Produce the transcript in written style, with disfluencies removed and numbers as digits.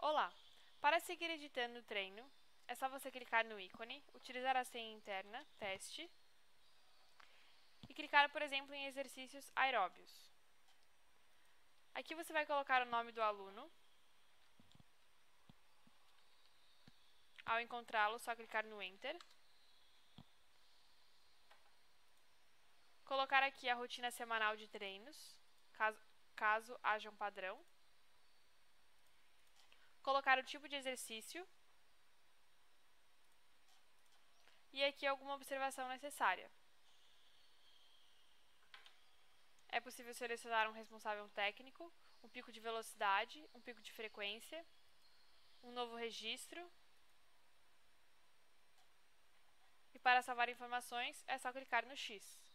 Olá! Para seguir editando o treino, é só você clicar no ícone, utilizar a senha interna, teste, e clicar, por exemplo, em exercícios aeróbios. Aqui você vai colocar o nome do aluno. Ao encontrá-lo, só clicar no Enter. Colocar aqui a rotina semanal de treinos, caso haja um padrão. Colocar o tipo de exercício. E aqui alguma observação necessária. É possível selecionar um responsável técnico, um pico de velocidade, um pico de frequência, um novo registro. E para salvar informações, é só clicar no X.